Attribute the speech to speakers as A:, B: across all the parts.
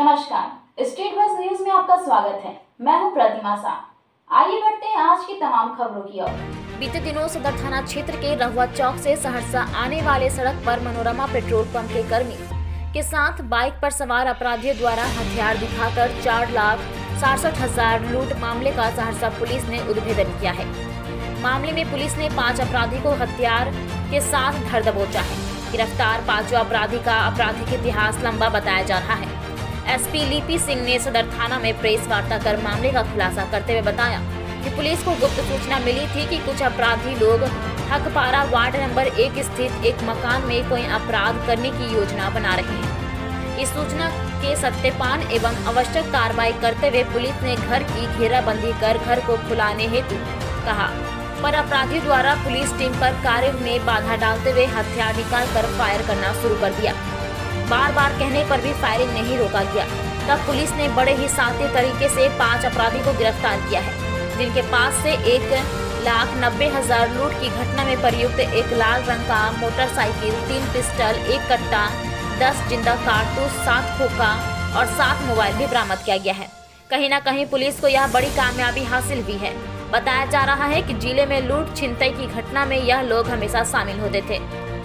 A: नमस्कार, state bus news में आपका स्वागत है। मैं हूं प्रतिमा शाह। आइए बढ़ते हैं आज की तमाम खबरों की ओर।
B: बीते दिनों सदर थाना क्षेत्र के रहुआ चौक से सहरसा आने वाले सड़क पर मनोरमा पेट्रोल पंप के कर्मी के साथ बाइक पर सवार अपराधियों द्वारा हथियार दिखाकर 4,67,000 लूट मामले का सहरसा पुलिस ने उद्भेदन किया है। मामले में पुलिस ने 5 अपराधी को हथियार के साथ धर दबोचा है। गिरफ्तार 5 अपराधी का आपराधिक इतिहास लंबा बताया जा रहा है। एसपी लिपि सिंह ने सदर थाना में प्रेस वार्ता कर मामले का खुलासा करते हुए बताया कि पुलिस को गुप्त सूचना मिली थी कि कुछ अपराधी लोग हकपारा वार्ड नंबर 1 स्थित एक मकान में कोई अपराध करने की योजना बना रहे हैं। इस सूचना के सत्यापन एवं आवश्यक कार्रवाई करते हुए पुलिस ने घर की घेराबंदी कर घर को खुलाने हेतु कहा, पर अपराधियों द्वारा पुलिस टीम पर कार्य में बाधा डालते हुए हथियार निकालकर फायर करना शुरू कर दिया। बार बार कहने पर भी फायरिंग नहीं रोका गया। तब पुलिस ने बड़े ही शातिर तरीके से 5 अपराधी को गिरफ्तार किया है, जिनके पास से 1,90,000 लूट की घटना में प्रयुक्त एक लाल रंग का मोटरसाइकिल, 3 पिस्टल, 1 कट्टा, 10 जिंदा कारतूस, 7 खोखा और 7 मोबाइल भी बरामद किया गया है। कहीं न कहीं पुलिस को यह बड़ी कामयाबी हासिल हुई है। बताया जा रहा है कि जिले में लूट छिनतई की घटना में यह लोग हमेशा शामिल होते थे।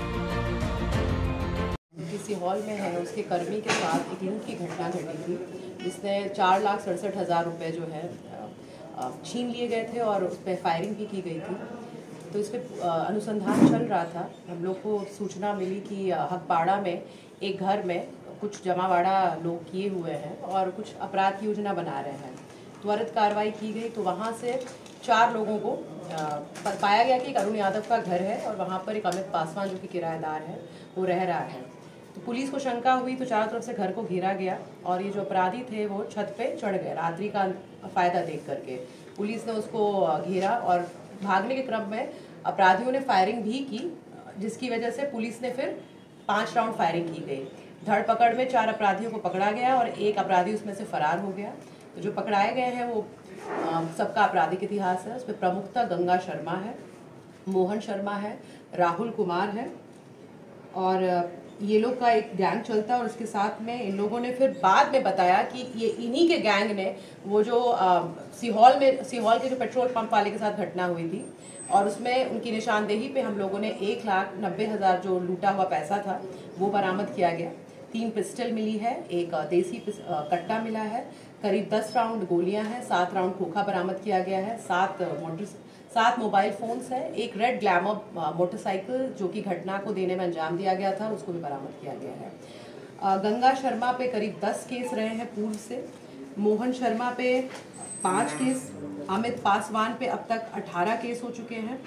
C: किसी हॉल में है उसके कर्मी के साथ एक लूट की घटना घटी थी, जिसने 4,67,000 रुपये जो है छीन लिए गए थे और उस पर फायरिंग भी की गई थी। तो इस पर अनुसंधान चल रहा था। हम लोग को सूचना मिली कि हकपाड़ा में एक घर में कुछ जमावाड़ा लोग किए हुए हैं और कुछ अपराध की योजना बना रहे हैं। त्वरित कार्रवाई की गई तो वहाँ से 4 लोगों को पाया गया कि एक अरुण यादव का घर है और वहाँ पर एक अमित पासवान जो कि किराएदार है वो रह रहा है। तो पुलिस को शंका हुई तो चारों तरफ से घर को घेरा गया और ये जो अपराधी थे वो छत पे चढ़ गए रात्रि का फायदा देख करके। पुलिस ने उसको घेरा और भागने के क्रम में अपराधियों ने फायरिंग भी की, जिसकी वजह से पुलिस ने फिर 5 राउंड फायरिंग की गई। धरपकड़ में 4 अपराधियों को पकड़ा गया और एक अपराधी उसमें से फरार हो गया। तो जो पकड़ाए गए हैं वो सबका आपराधिक इतिहास है। उसमें प्रमुखता गंगा शर्मा है, मोहन शर्मा है, राहुल कुमार है और ये लोग का एक गैंग चलता है। और उसके साथ में इन लोगों ने फिर बाद में बताया कि ये इन्हीं के गैंग ने वो जो सीहोल के जो पेट्रोल पंप वाले के साथ घटना हुई थी और उसमें उनकी निशानदेही पे हम लोगों ने 1,90,000 जो लूटा हुआ पैसा था वो बरामद किया गया। 3 पिस्टल मिली है, एक देसी कट्टा मिला है, करीब 10 राउंड गोलियां हैं, 7 राउंड खोखा बरामद किया गया है, 7 मोबाइल फोन्स है, एक रेड ग्लैमर मोटरसाइकिल जो कि घटना को देने में अंजाम दिया गया था उसको भी बरामद किया गया है। गंगा शर्मा पे करीब 10 केस रहे हैं पूर्व से, मोहन शर्मा पे 5 केस, अमित पासवान पे अब तक 18 केस हो चुके हैं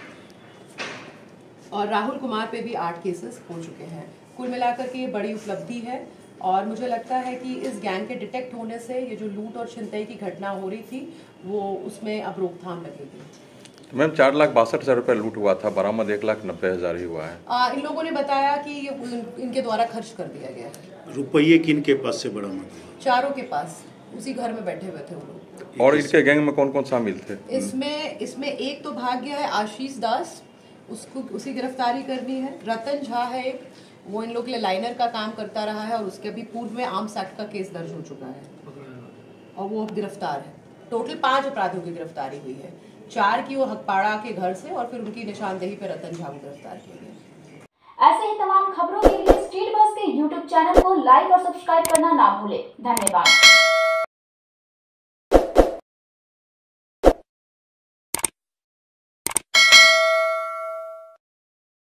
C: और राहुल कुमार पे भी 8 केसेस हो चुके हैं। कुल मिलाकर के ये बड़ी उपलब्धि है और मुझे लगता है कि इस गैंग के डिटेक्ट होने से ये जो लूट और छिनतई की घटना हो रही थी वो उसमें अब रोकथाम लगेगी।
D: मैम 4,62,000 रुपये लूट हुआ था, बरामद 1,90,000 ही हुआ है।
C: इन लोगों ने बताया कि ये इनके द्वारा खर्च कर दिया गया है।
E: रुपये किन के पास से बरामद हुआ?
C: चारों के पास, उसी घर में बैठे हुए थे वो लोग।
D: और इसके गैंग में कौन कौन शामिल थे?
C: इसमें एक तो भाग गया है आशीष दास, उसको उसी गिरफ्तारी करनी है। रतन झा है एक, वो इन लोग के लिए लाइनर का काम करता रहा है और उसके भी पूर्व में आर्म्स एक्ट का केस दर्ज हो चुका है और वो गिरफ्तार है। टोटल 5 अपराधियों की गिरफ्तारी हुई है, 4 की वो हकपाड़ा के घर से और फिर उनकी निशानदेही पे रतन झा को गिरफ्तार किया गया।
A: ऐसे ही तमाम खबरों के लिए स्टेट बस के YouTube चैनल को लाइक और सब्सक्राइब करना ना भूले। धन्यवाद।